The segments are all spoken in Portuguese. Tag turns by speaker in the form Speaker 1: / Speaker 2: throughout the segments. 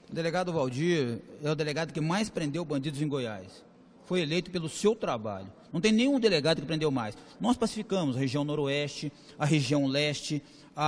Speaker 1: O delegado Valdir é o delegado que mais prendeu bandidos em Goiás. Foi eleito pelo seu trabalho. Não tem nenhum delegado que prendeu mais. Nós pacificamos a região noroeste, a região leste,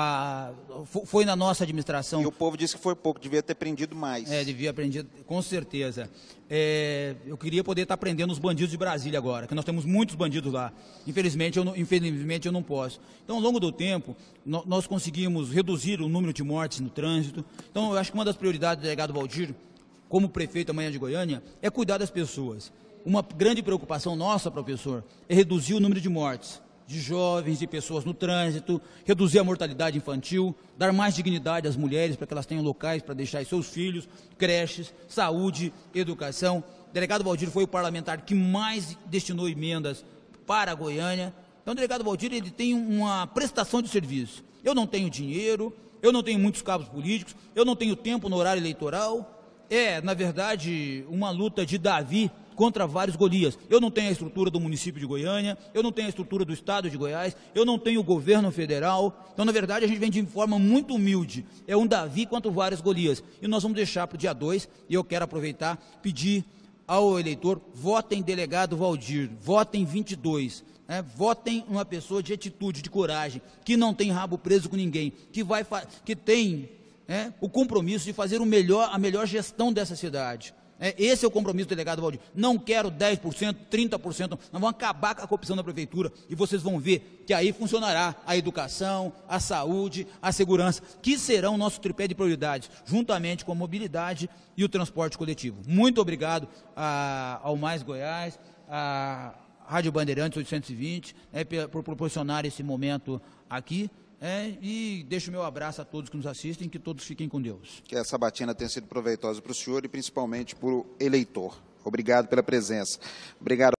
Speaker 1: foi na nossa administração.
Speaker 2: E o povo disse que foi pouco, devia ter prendido mais.
Speaker 1: Devia prender, com certeza. Eu queria poder estar prendendo os bandidos de Brasília agora, que nós temos muitos bandidos lá. Infelizmente eu não posso. Então, ao longo do tempo, nós conseguimos reduzir o número de mortes no trânsito. Então, eu acho que uma das prioridades do delegado Valdir, como prefeito amanhã de Goiânia, é cuidar das pessoas. Uma grande preocupação nossa, professor, é reduzir o número de mortes de jovens, de pessoas no trânsito, reduzir a mortalidade infantil, dar mais dignidade às mulheres para que elas tenham locais para deixar seus filhos, creches, saúde, educação. O delegado Valdir foi o parlamentar que mais destinou emendas para a Goiânia. Então, o delegado Valdir, ele tem uma prestação de serviço. Eu não tenho dinheiro, eu não tenho muitos cabos políticos, eu não tenho tempo no horário eleitoral. Na verdade, uma luta de Davi contra vários Golias. Eu não tenho a estrutura do município de Goiânia, eu não tenho a estrutura do estado de Goiás, eu não tenho o governo federal. Então, na verdade, a gente vem de forma muito humilde. É um Davi contra vários Golias. E nós vamos deixar para o dia 2, e eu quero aproveitar, pedir ao eleitor, votem delegado Valdir, votem 22. Votem uma pessoa de atitude, de coragem, que não tem rabo preso com ninguém, que tem o compromisso de fazer a melhor gestão dessa cidade. Esse é o compromisso do delegado Valdir. Não quero 10%, 30%, nós vamos acabar com a corrupção da prefeitura e vocês vão ver que aí funcionará a educação, a saúde, a segurança, que serão nosso tripé de prioridades, juntamente com a mobilidade e o transporte coletivo. Muito obrigado ao Mais Goiás, à Rádio Bandeirantes 820, por proporcionar esse momento aqui. E deixo o meu abraço a todos que nos assistem, que todos fiquem com Deus.
Speaker 2: Que essa sabatina tenha sido proveitosa para o senhor e principalmente para o eleitor. Obrigado pela presença. Obrigado.